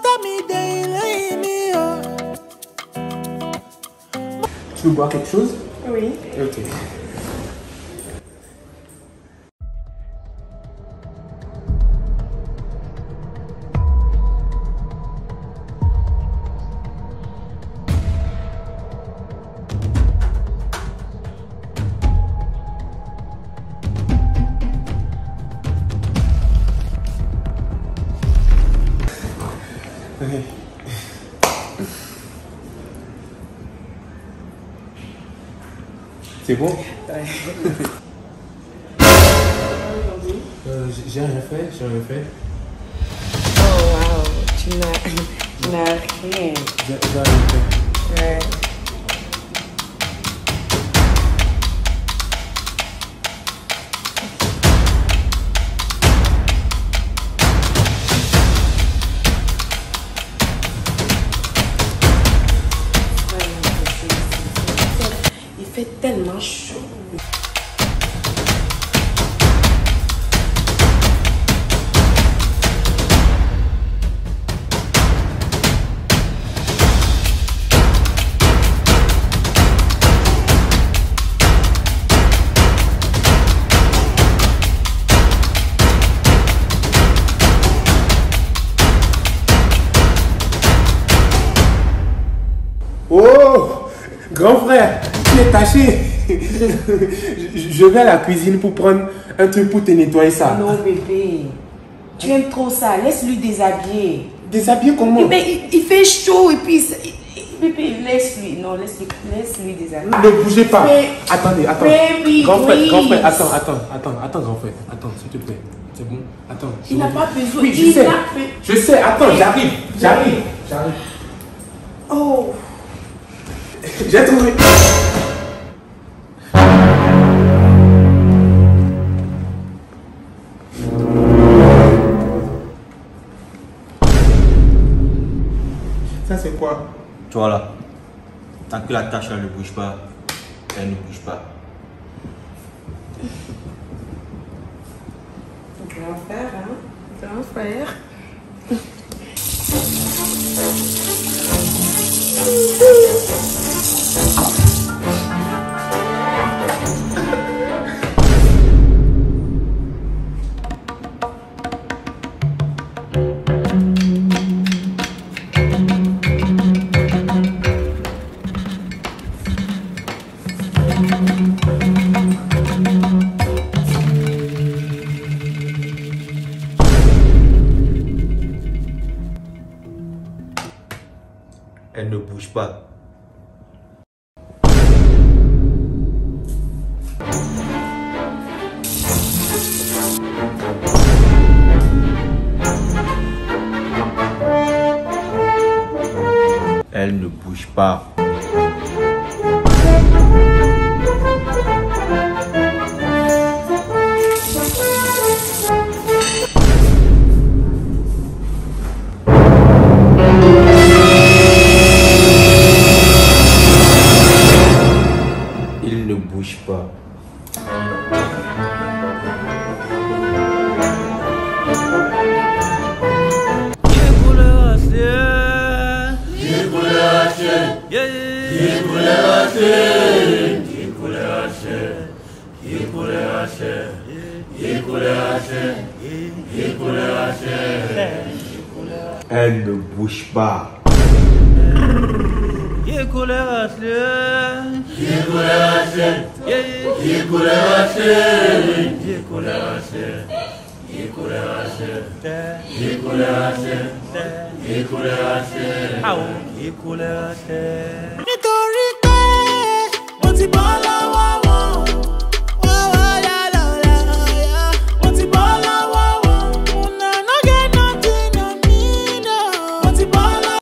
Tu veux boire quelque chose? Oui. Ok. C'est bon? Ouais. J'ai rien fait, j'ai rien fait. Oh wow, tu n'as rien. J'ai rien fait. Ouais. Il fait tellement chaud. Oh, grand frère, tu es taché. Je vais à la cuisine pour prendre un truc pour te nettoyer ça. Non bébé, tu aimes trop ça, laisse-lui déshabiller. Déshabiller comment? Mais il fait chaud et puis... Bébé, laisse-lui, non, laisse-lui déshabiller. Ne bougez pas. Mais- Attendez, attends. Baby, Grand frère, please. attends, grand frère. Attends, s'il te plaît. C'est bon? Attends. Il n'a pas besoin. Oui, je Il sais. n'a fait- Je sais, attends, j'arrive. Oh, J'ai trouvé. Ça, c'est quoi? Toi là, tant que la tâche elle ne bouge pas, elle ne bouge pas. grand frère, hein? Grand frère. Elle ne bouge pas. Elle ne bouge pas. Il ne bouge pas. Elle ne bouge pas. Au,